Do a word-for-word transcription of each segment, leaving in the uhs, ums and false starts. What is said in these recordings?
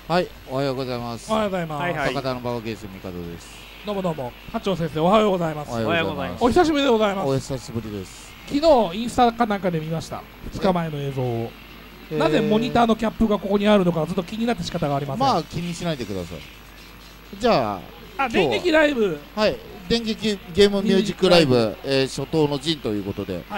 はい、おはようございます。 おはようございます。はいはい、博多の馬場ゲース帝です。 どうもどうも、八丁先生、おはようございます。 おはようございます。 お久しぶりでございます。 お久しぶりです。 昨日インスタかなんかで見ました。ふつかまえの映像を。なぜモニターのキャップがここにあるのかずっと気になって仕方がありません。 まあ気にしないでください。じゃあ、 あ、電撃ライブ。 はい、電撃ゲームミュージックライブ、えー、初頭の陣ということで、はい、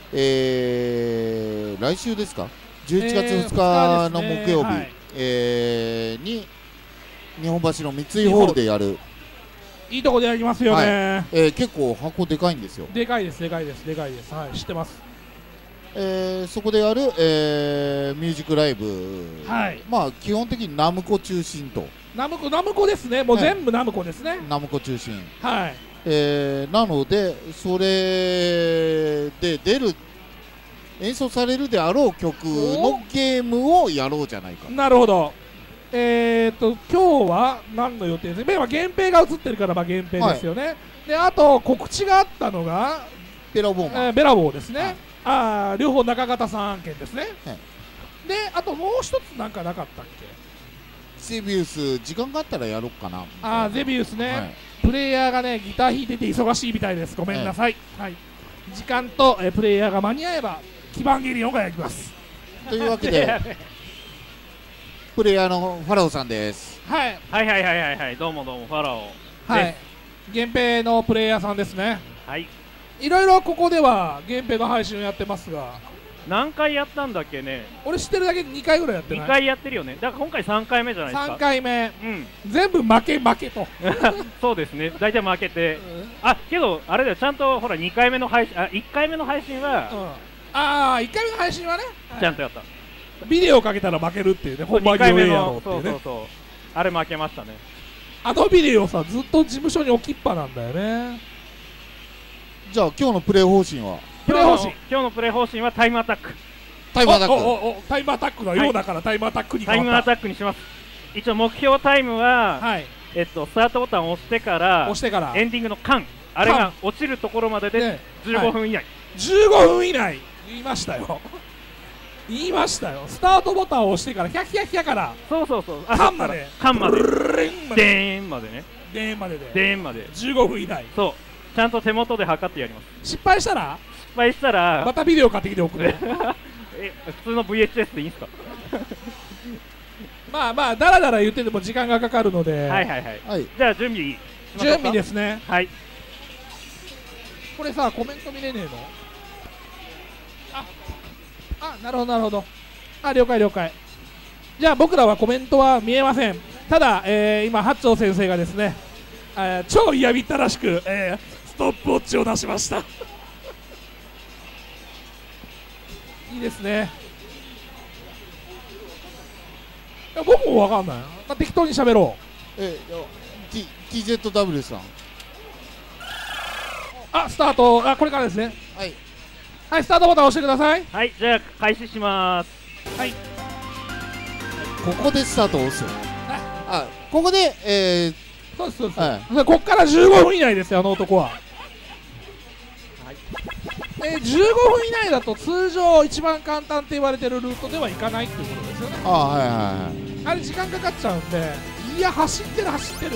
えー、来週ですか、じゅういちがつふつかの木曜日、えーね、えー、に日本橋の三井ホールでやる。 いいとこでやりますよね、はい、 えー、結構箱でかいんですよ。 でかいですでかいですでかいです、はい、知ってます。 えー、そこでやる、えー、ミュージックライブ、はい、まあ基本的にナムコ中心と。 ナムコナムコですね、もう全部ナムコですね。 ナムコ中心、 はい、 えー、なのでそれで出る演奏されるであろう曲のゲームをやろうじゃないか。 なるほど。えーと今日は何の予定ですか。今源平が映ってるからまあ源平ですよね、はい、であと告知があったのがベラボーマン、 えー、ベラボーですね、はい、あ両方中方さん案件ですね、はい、であともう一つなんかなかったっけ。 ゼビウス時間があったらやろうかな。 あゼビウスね、はい、プレイヤーがねギター弾いてて忙しいみたいです。ごめんなさい、はい、時間と、えー、プレイヤーが間に合えばキバンゲリオンがやりますというわけでプレイヤーのファラオさんです。 はい、はいはいはいはいはい、どうもどうもファラオ。 はい、源平のプレイヤーさんですね。 はい。 いろいろここでは源平の配信をやってますが、 何回やったんだっけね。 俺知ってるだけでにかいぐらいやってない。 にかいやってるよね。だから今回さんかいめじゃないですか。 さんかいめ。 うん。 全部負け負けと。 そうですね。大体負けて。うん、あ、けどあれだよ。ちゃんとほらにかいめの配信、あいっかいめの配信は。うん、 ああいっかいめの配信はね。 ちゃんとやった。 ビデオかけたら負けるっていうね、本番上映やろうっていうね。 そうそうそう、あれ負けましたね。 あのビデオさずっと事務所に置きっぱなんだよね。 じゃあ今日のプレイ方針はプレイ方針今日のプレイ方針はタイムアタック。 タイムアタック。 おおおタイムアタックのようだからタイムアタックに変わった。 タイムアタックにします。一応目標タイムは、はい、えっとスタートボタンを押してから押してからエンディングの間あれが落ちるところまででじゅうごふん以内、はい、 じゅうごふん以内言いましたよ言いましたよ。スタートボタンを押してからヒャヒャヒャからそうそうそう間まで間まででーんまでねでーんまでででーんまでじゅうごふん以内。 そうちゃんと手元で測ってやります。 失敗したら失敗したらまたビデオ買ってきておくれえ普通の ブイエイチエス でいいんすかまあまあだらだら言ってても時間がかかるので、 はいはいはい、はい、じゃあ準備準備ですね。 はい。 これさコメント見れねえの。ああなるほどなるほど。あ了解了解。じゃあ僕らはコメントは見えません。ただ、えー、今八丁先生がですね、えー、超嫌みったらしく、えー、ストップウォッチを出しましたいいですね。いや僕もわかんない。まあ、適当に喋ろう。えー、T、ティーゼットダブリュー さん。 あスタート。あこれからですね。 はいはい、スタートボタン押してください。 はい、じゃあ開始します。 はい。 ここでスタートを押す。あ、ここで、えー、 そうですそうです。はい、ここからじゅうごふん以内ですよ、あの男は。はい。えー、じゅうごふん以内だと通常一番簡単って言われてるルートではいかないっていうことですよね。 あはいはいはい。 あれ時間かかっちゃうんで、いや走ってる走ってる。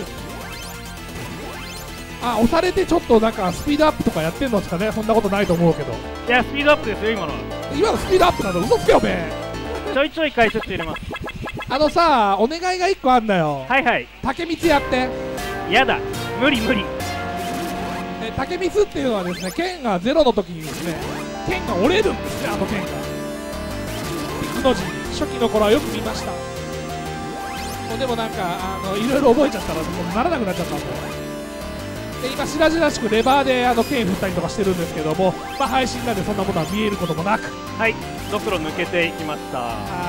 あ押されてちょっとなんかスピードアップとかやってんのですかね。そんなことないと思うけど。 いやスピードアップですよ今の。 今のスピードアップなの嘘つけよべ。 ちょいちょい解説入れます。 あのさお願いがいっこあんだよ。 はいはい。 竹光やって。 やだ無理無理。 え竹光っていうのはですね剣がゼロの時にですね剣が折れるんですね。あの剣がピクの字初期の頃はよく見ました。もうでもなんかあのいろいろ覚えちゃったらもうならなくなっちゃったんで。で今しらじらしくレバーであの剣振ったりとかしてるんですけども、まあ、配信なんでそんなものは見えることもなく、 はいドクロ抜けていきました。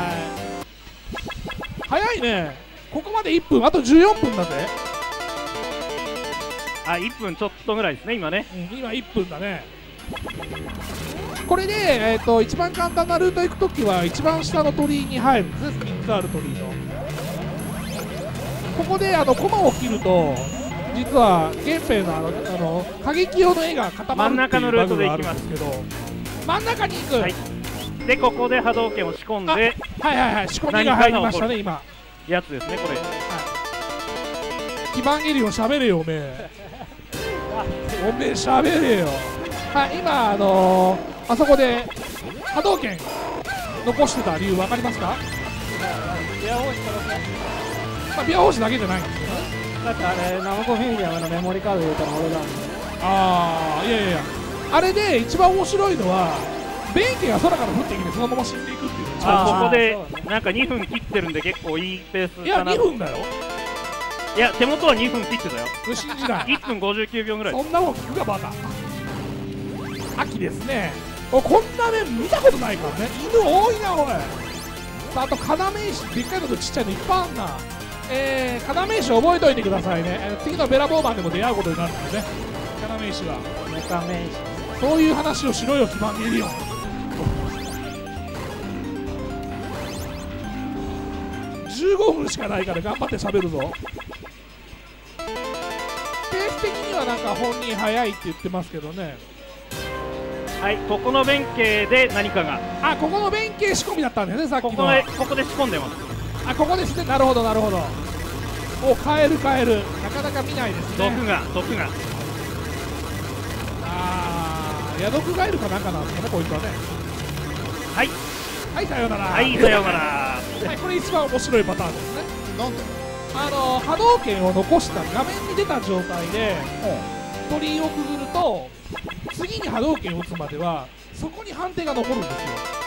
はい早いね。ここまでいっぷんあとじゅうよんぷんだぜ。 あいっぷんちょっとぐらいですね今ね、 うん、今いっぷんだね。これで、えー、と一番簡単なルート行くときは一番下の鳥居に入るんですね。みっつある鳥居のここであのコマを切ると実は源平のあのあの過激用の絵が固まるっていうバグがあるんですけど、真ん中に行く、はい、 でここで波動拳を仕込んで、はいはいはい仕込みが入りましたね今。 やつですね、これ。 キバンゲリオン喋れよおめえおめえ喋れよ。はい、今あのー、あそこで波動拳残してた理由分かりますか？ ビアホースからね。 まあ、ビアホースだけじゃないんですよね。 だってあれナムコフィンディアムのメモリカード入れたの俺だもん。 ああ、いやいやいや、あれで一番面白いのは弁慶が空から降ってきてそのまま死んでいくっていうのが一番面白い。 あ、ここでそうねなんかにふん切ってるんで結構いいペースいやかな。 にふんだよ。 いや手元はにふん切ってたよ。 信じないいっぷんごじゅうきゅうびょうぐらい。 そんなもん聞くかバカ。秋ですね。お、こんな面見たことないからね。犬多いなおい。あと要石、でっかいのとちっちゃいのいっぱいあんな。えー、要石覚えておいてくださいね。えー次のベラボーマンでも出会うことになるのでね、要石は。 メカメイシそういう話をしろよ、キバンゲリオン。じゅうごふんしかないから頑張って喋るぞ。ペース的にはなんか本人早いって言ってますけどね。 はい、ここの弁慶で何かが。 あ、ここの弁慶仕込みだったんだよね、さっきの。 ここでここで仕込んでます。 あ、ここですね。なるほどなるほど。お、カエルカエル、なかなか見ないですね。 毒が毒が。 あー、ヤドクガエルかなんかなんですかね、こいつはね。 はいはい、さようなら。 はいさようなら。 はい、これ一番面白いパターンですね。 なんで？ あの波動拳を残した画面に出た状態で鳥居をくぐると次に波動拳を打つまではそこに判定が残るんですよ。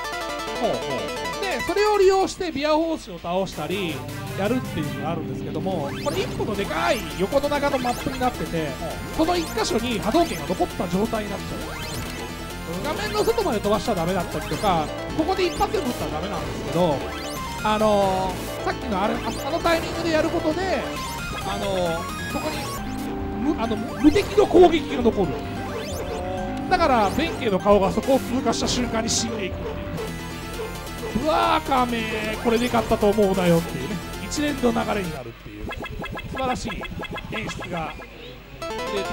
でそれを利用してビアホースを倒したりやるっていうのがあるんですけども、これいっぽのでかい横の長のマップになってて、そのいっ箇所に波動拳が残った状態になっちゃう。画面の外まで飛ばしちゃダメだったりとか、ここで一発で打ったらダメなんですけど、あのー、さっきのあれ あ, あのタイミングでやることで、あのー、そこに 無, あの無敵の攻撃が残る。だから弁慶の顔がそこを通過した瞬間に死んでいくっていう。うわーカメー、これで勝ったと思うなよっていうね、一連の流れになるっていう素晴らしい演出が出てくるっていうね。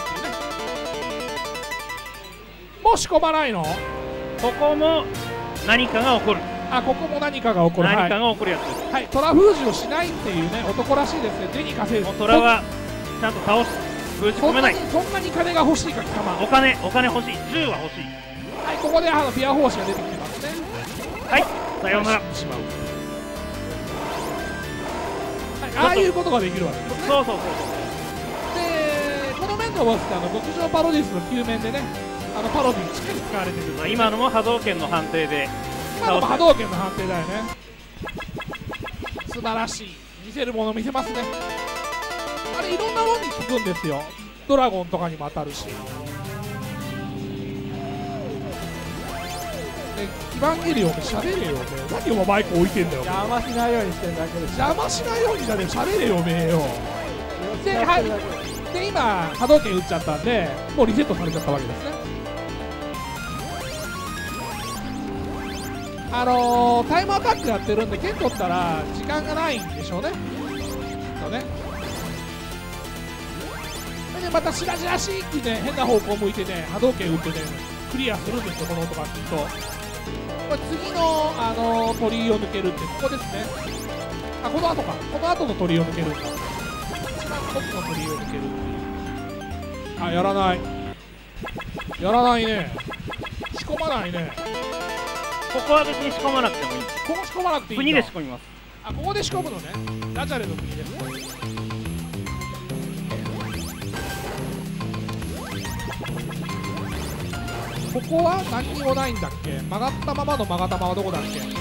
もう仕込まないの？ ここも何かが起こる。 あ、ここも何かが起こる。 何かが起こるやつです。 はい、はい、虎封じをしないっていうね、男らしいですね。手に稼いでもう虎はちゃんと倒す、封じ込めない。 そんなに金が欲しいか貴様。 お金お金欲しい、銃は欲しい。 はい、ここであのビアホースが出てきてますね。 はい、さようなら。 しまう。はい、ああいうことができるわけですね。 そうそうそうでこの面のボスってあの極上パロディスの救面でね、あのパロディにしっかり使われてる、 そう。今のも波動拳の判定で今のも波動拳の判定だよね。素晴らしい、見せるもの見せますね。あれいろんなものに効くんですよ。ドラゴンとかにも当たるし。でキバンゲリオンで喋れよおめえ。何お前マイク置いてんだよ。 邪魔しないようにしてるだけです。 邪魔しないようにじゃねえ、喋れよおめえよ。で、はい、で今波動拳打っちゃったんでもうリセットされちゃったわけですね。あのー、タイムアタックやってるんで剣取ったら時間がないんでしょうね。そうね。でまたしらじらしいってね、変な方向向いてね波動拳打ってねクリアするんですよ、この音が聞くと。これ次の、あのー、鳥居を抜けるってここですね。あ、この後か、この後の鳥居を抜けるんだ。一番奥の鳥居を抜けるっていう。あ、やらないやらないね、仕込まないね。 ここは別に仕込まなくてもいい。 ここ仕込まなくていいんだ。 国で仕込みます。 あ、ここで仕込むのね。ダジャレの国ですね。ここは何にもないんだっけ。曲がったままの曲がったままどこだっけ。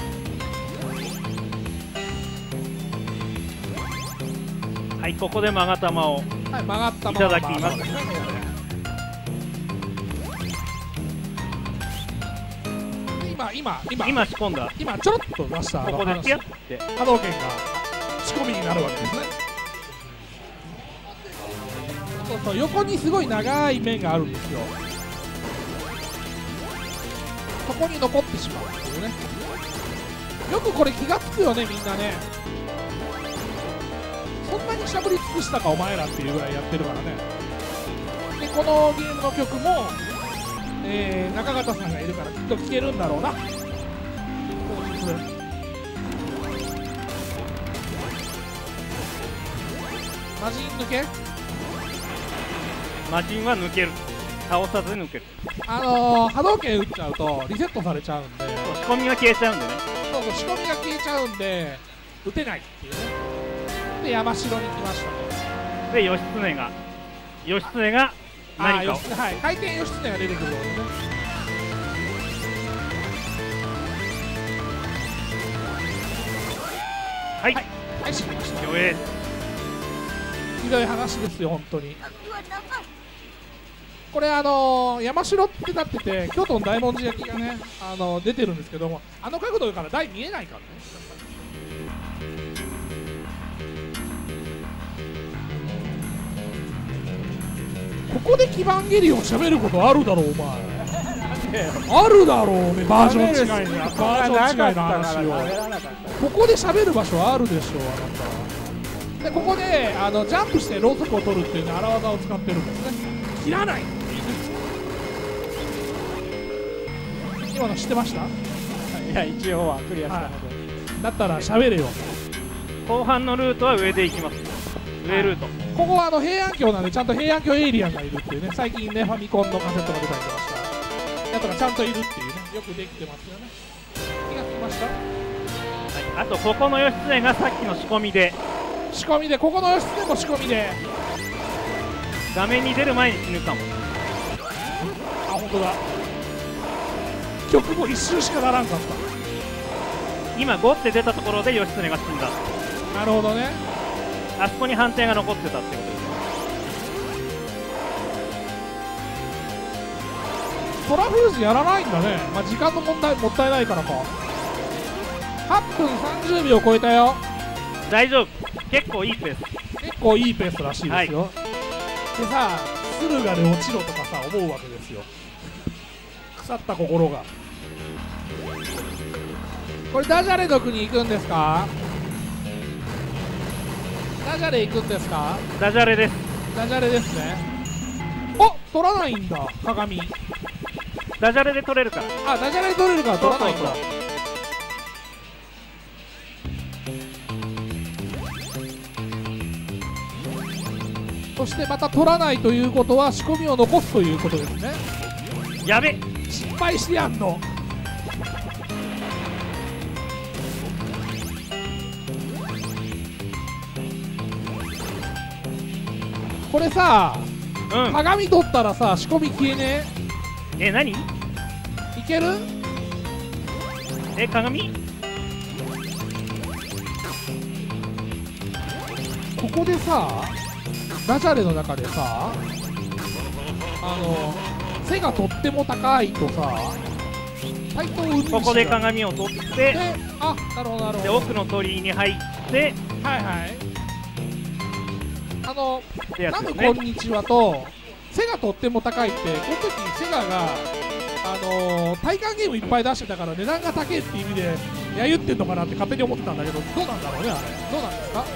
はい、ここで勾玉を。 はい、曲がったままいただきます。 今今今今仕込んだ。 今ちょろっと出したここでピャって波動拳が仕込みになるわけですね。そうそう、横にすごい長い面があるんですよ。そこに残ってしまうっていうね。よくこれ気がつくよね、みんなね。そんなにしゃぶり尽くしたかお前らっていうぐらいやってるからね。でこのゲームの曲も、えー、中方さんがいるからきっと聴けるんだろうな。 魔人抜け。 魔人は抜ける、倒さず抜ける。 あのー、波動拳打っちゃうとリセットされちゃうんで、 仕込みが消えちゃうんでね。 そうそう、仕込みが消えちゃうんで打てないっていうね。で山城に来ましたね。 で義経が義経が何かを、 あー、はい、回転義経が出てくるようですね。 はいはい、はい、知りました。 弱え。 ひどい話ですよ本当に。これあのー、山城ってなってて京都の大文字焼きがね、あのー、出てるんですけども、あの角度から台見えないからね。ここでキバンゲリオン喋ることあるだろうお前。あるだろうね、バージョン違いのバージョン違いの話を。ここで喋る場所あるでしょうあなた。でここであのジャンプしてローソクを取るっていうね、荒技を使ってるんですね。切らないっていう。今の知ってました？ いや一応はクリアしたので、 はい、だったら喋れよ。 後半のルートは上で行きます。上ルート、 ここはあの平安京なんでちゃんと平安京エイリアンがいるっていうね、最近ねファミコンのカセットが出たりとかしたやつがちゃんといるっていうね、よくできてますよね。気がつきました？ はい、あとここの義経がさっきの仕込みで仕込みで、ここの義経も仕込みで画面に出る前に死ぬかも。 あ、本当だ。曲も一瞬しかならんかった。 今ごって出たところで義経が死んだ。 なるほどね。 あそこに判定が残ってたってことです。 トラフーズやらないんだね。まあ、時間の問題もったいないからか。はっぷんさんじゅうびょう超えたよ。 大丈夫、結構いいペース。 結構いいペースらしいですよ、はい、でさ、駿河で落ちろとかさ思うわけですよ腐った心が。これダジャレの国行くんですか？ダジャレ行くんですか？ ダジャレです。 ダジャレですね。お、取らないんだ鏡。 ダジャレで取れるから。 あ、ダジャレで取れるから取らないんだ。そしてまた取らないということは仕込みを残すということですね。 やべ、 失敗してやんの。これさ、 うん、 鏡取ったらさ仕込み消えねえ。え、何？いける？ え、鏡？ ここでさダジャレの中でさ、あの背がとっても高いとさ、対等運ここで鏡を取って、 で、あ、なるほどなるほど。 で奥の鳥居に入って、 はいはい。あの、 ね、 ナムこんにちはと背がとっても高いって、この時セガがあのー、体感ゲームいっぱい出してたから値段が高いっていう意味でやゆってんのかなって勝手に思ってたんだけど、どうなんだろうねあれ。どうなんですか？はい、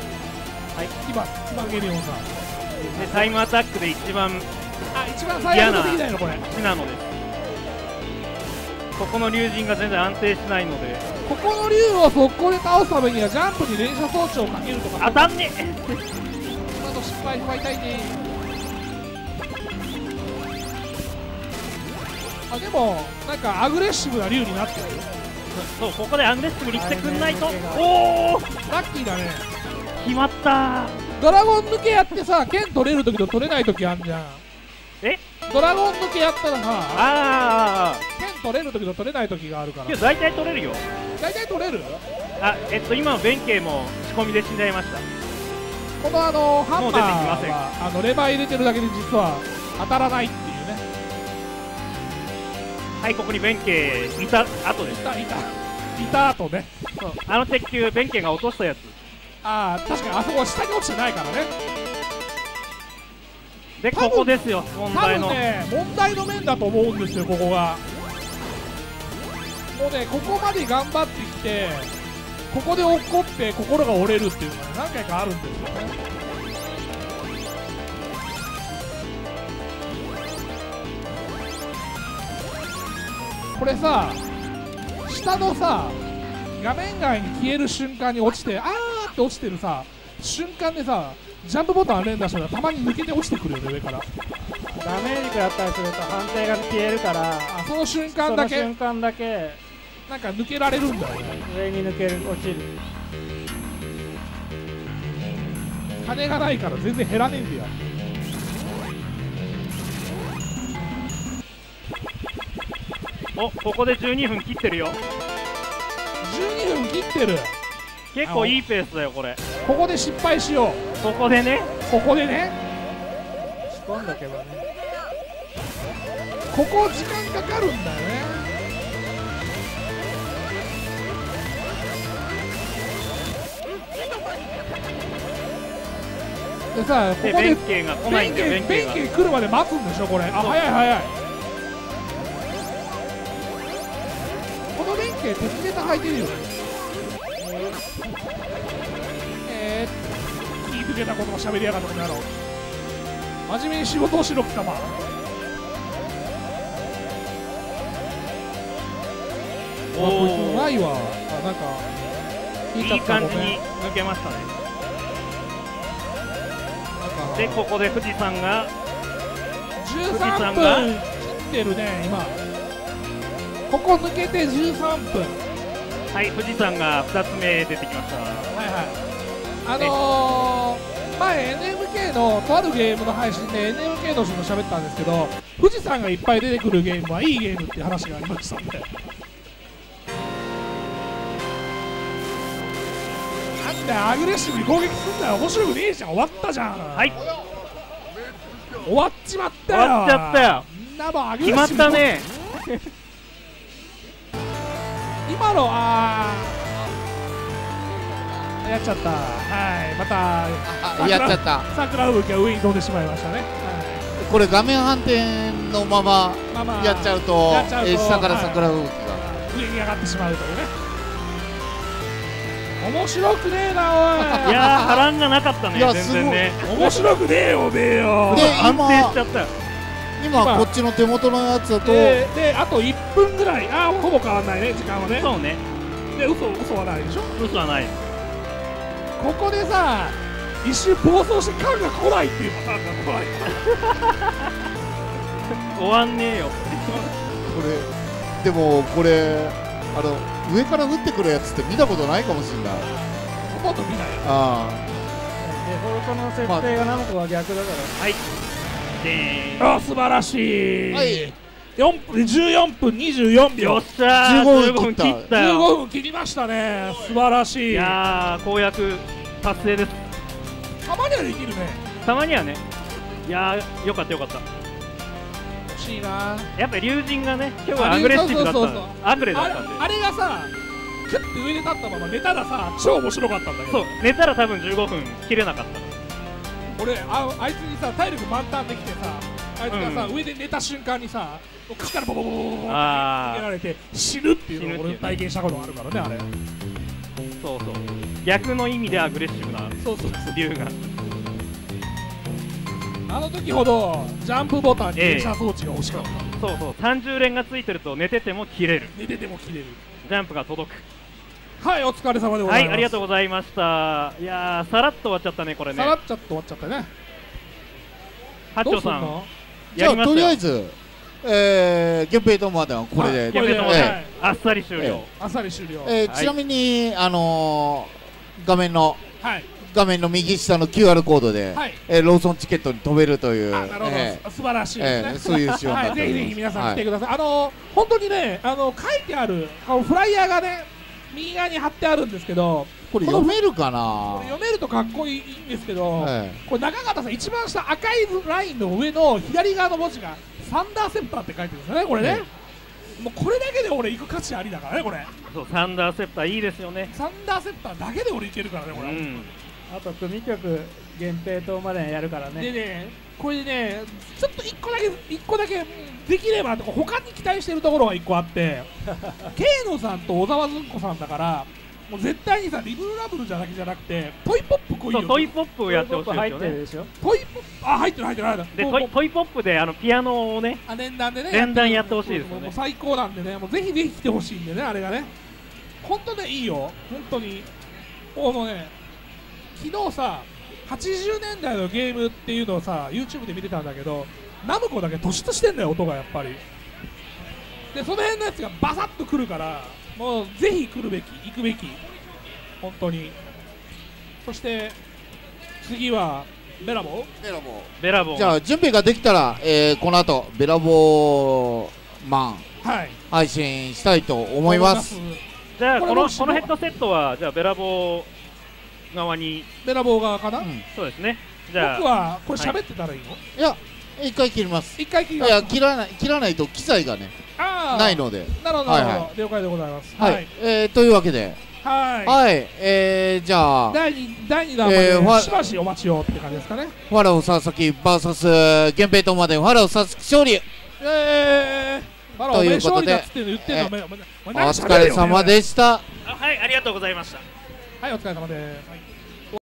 今今ゲリオンさんでタイムアタックで一番あ一番最悪の敵だよこれ。 死なのです。ここの竜神が全然安定しないので、 ここの竜を速攻で倒すためにはジャンプに連射装置をかけるとか。 当たんねえ今の失敗踏まいたいね。あでもなんかアグレッシブな竜になってるよ。 そう、ここでアグレッシブに来てくんないと。おお、 ラッキーだね。 決まったー。 ドラゴン抜けやってさ、剣取れるときと取れないときあんじゃん。 え、 ドラゴン抜けやったらさ、 ああ、 剣取れるときと取れないときがあるから。 いや大体取れるよ。 大体取れる？ あ、えっと今の弁慶も仕込みで死んじゃいました。 このあのハンマーもう出てきません。 はあのレバー入れてるだけで実は当たらないっていうね。 はい、ここに弁慶いた後です。 いたいたいた後ね。 そう、あの鉄球弁慶が落としたやつ。 ああ確かにあそこ下に落ちてないからね。 でここですよ問題の。 多分ね問題の面だと思うんですよここが。もうねここまで頑張ってきてここで落っこって心が折れるっていうのが、ね、何回かあるんですよね。これさ下のさ画面外に消える瞬間に落ちてあーって落ちてるさ瞬間でさジャンプボタン連打したらたまに抜けて落ちてくるよね、上から。 ダメージ食らったりすると判定が消えるから、 あ、その瞬間だけその瞬間だけなんか抜けられるんだよね。 上に抜ける、落ちる。 金がないから全然減らねえんだよ。 お、ここでじゅうにふん切ってるよ。 じゅうにふん切ってる。 結構いいペースだよこれ。 ここで失敗しよう。 ここでね、 ここでね、 仕込んどけばね。 ここ時間かかるんだよね。でさ、こでこで弁慶が来ないんだよ。弁慶弁が慶来るまで待つんでしょこれ。あ、早い早い。この弁慶鉄ネタ履いてるよね。えー、聞いてけたことも喋りやがったこの野郎。真面目に仕事をしろ貴様。 おあ、こいつうーまいわ。あ、なんかいい感じに抜けましたね。でここで富士山がじゅうさんぷん切ってるね今。ここ抜けてじゅうさんぷん。 はい、富士山がふたつめ出てきました。 はいはい。あのー、前 エヌエムケー のとあるゲームの配信で エヌエムケー の人と喋ったんですけど、富士山がいっぱい出てくるゲームはいいゲームっていう話がありましたんで。なんだよアグレッシブに攻撃すんだよ。面白くねえじゃん。終わったじゃん。 はい、 終わっちまったよ。 終わっちゃったよ。 みんなもうアグレ決まっッシブにたね。 今のあーやっちゃった。はい、またあやっちゃった。 桜吹雪が上に飛んでしまいましたね。はい、 これ画面反転のまままあまあやっちゃうと、 やっちゃうとえー下から桜吹雪が、 上に上がってしまうというね。面白くねえなおい。 いやー波乱がなかったね。 いや全然ね。 面白くねえよおめえよ。 で安定しちゃったよ。 今こっちの手元のやつだと、 でであといっぷんぐらい。あーほぼ変わんないね時間はね。 そうね、 で嘘嘘はないでしょ。 嘘はない。 ここでさ一瞬暴走してカンが来ないっていうパターンが怖い。 終わんねえよ。 これでもこれあの上から降ってくるやつって見たことないかもしれない。 ほとんど見ない。 あデフォルトの設定がナムコは逆だから。 はい。でーあ、素晴らしい。 あ、はいよんぷんじゅうよんぷんにじゅうよんびょう。 よっしゃー、 じゅうごふんじゅうごふん切った 15 よ。 分切りましたね。素晴らしい。 いやー、公約達成です。 たまにはできるね。 たまにはね。いやー、よかったよかった。 欲しいな。 やっぱり龍神がね、今日はアグレッシブだったそうそうそうそうアグレだあれったんで。 あれがさ、キュッて上で立ったまま寝たらさ、超面白かったんだけど。 そう、寝たら多分じゅうごふん切れなかった。 俺あ、あいつにさ、体力満タンできてさ、あいつがさ、 うん上で寝た瞬間にさ、口からボボボボボボボってあー逃げられて死ぬっていうのを俺死ぬっていうね体験したことあるからね、あれ。 そうそう。逆の意味でアグレッシブなそうそうそう。 龍が。 あの時ほどジャンプボタンに停車装置が欲しかった。 そうそう。さんじゅう連がついてると寝てても切れる。 寝てても切れる。 ジャンプが届く。 はい、お疲れ様でござます。 はいい、ありがとうございました。いやー、さらっと終わっちゃったね、これね。 さらっちゃって終わっちゃったね。 八丁さん、 どうすんの？ じゃあとりあえず、 ず、えー、ゲンペイトまではこれで、 これでゲンペイトまでえあっさり終了。 えあっさり終了。 はいえーちなみに、あのー画面のはい。 画面の右下の キューアール コードで、 はい。 えーローソンチケットに飛べるという、 あ、なるほど、 え素晴らしいですね。 ええそういう仕様になはい、ぜひっておりますぜひ皆さん来てください。あの本当にね、あの書いてあるこのフライヤーがね、右側に貼ってあるんですけど、 これ読めるかなこれ読めるとかっこいいんですけど、 えこれ中方さん一番下赤いラインの上の左側の文字がサンダーセプターって書いてるんですよね、これね。もうこれだけで俺行く価値ありだからね、これ。 そう、サンダーセプターいいですよね。 サンダーセプターだけで俺行けるからね、これ。 うん。 あと組曲源平島までやるからね。 でね、これでね、ちょっと一個だけ、一個だけうんできればとか、他に期待してるところが一個あって、ケイノさんと小沢ずんこさんだから、もう絶対にさ、リブラブルじゃだけじゃなくて、トイポップ来いよ。 そう、トイポップをやってほしい入ですよね。 ってるでしょ。 トイポップ、あ、入ってる入ってる入ってる。 で、 もうもうトイトイポップであのピアノをね、 あ、連弾でね、 連弾やってほしいですよねもうもう最高なんでね、もうぜひぜひ来てほしいんでね、あれがね。本当ね、いいよ、本当に。あのね、昨日さ、 はちじゅうねんだいのゲームっていうのをさ YouTube で見てたんだけど、ナムコだけ突出してんだよ、音がやっぱり。でその辺のやつがバサッとくるから、もうぜひ来るべき、行くべき、本当に。そして次はベラボーベラボーベラボー。 じゃあ準備ができたら、えー、この後ベラボーマンはい配信したいと思います。 じゃあこのこれもしこのヘッドセットはじゃあベラボー側に。 ベラボー側かな、 うんそうですね。じゃあ僕はこれ喋ってたらいいの、 いや一回切ります。 一回切りいますや切らない切らないと機材がねあーないので、 なるほど、 はいはいなるほど、了解でございます。 はい、 はい、 えー、というわけで、 はいはい、えー、じゃあだいにだいにだんまでえーファしばしお待ちをって感じですかね。 ファラオ佐々木 ブイエス 源平とまでファラオ佐々木勝利。 えー、バラおとい前うことで勝利だっつってんの言ってんのお前お前おお前疲れ様でした。 あはい、ありがとうございました。 はい、お疲れ様です。はい